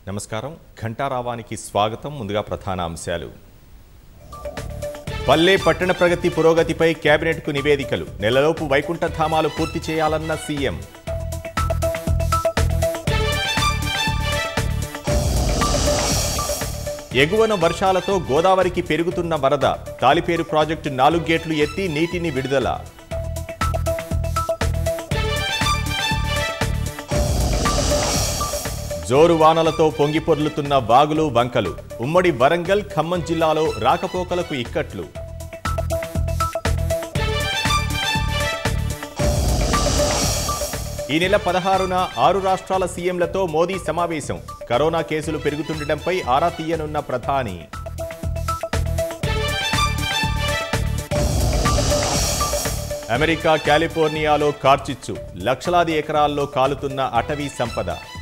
నమస్కారం ఘంటారావానికి స్వాగతం ముందుగా ప్రధాన అంశాలు పల్లె పట్టణ ప్రగతి పురోగతిపై కేబినెట్ కు నివేదికలు నెలలోపు వైకుంఠ ధామాలు పూర్తి చేయాలన్న సీఎం ఎగువన వర్షాలతో గోదావరికి పెరుగుతున్న వరద తాలిపేరు ప్రాజెక్టు 4 గేట్లు ఎత్తి నీటిని విడుదల జోరు వానలతో పొంగిపొర్లుతున్న వాగులు వంకలు ఉమ్మడి వరంగల్ ఖమ్మం జిల్లాలో రాకపోకలకు ఇక్కట్లు ఈ నెల 16న 6 రాష్ట్రాల సీఎంలతో మోదీ సమావేశం కరోనా కేసులు పెరుగుతుండటంపై ఆరా తీయనున్న ప్రధాని అమెరికా కాలిఫోర్నియాలో కార్చిచ్చు లక్షలాది ఎకరాల్లో కాలుతున్న అటవీ సంపద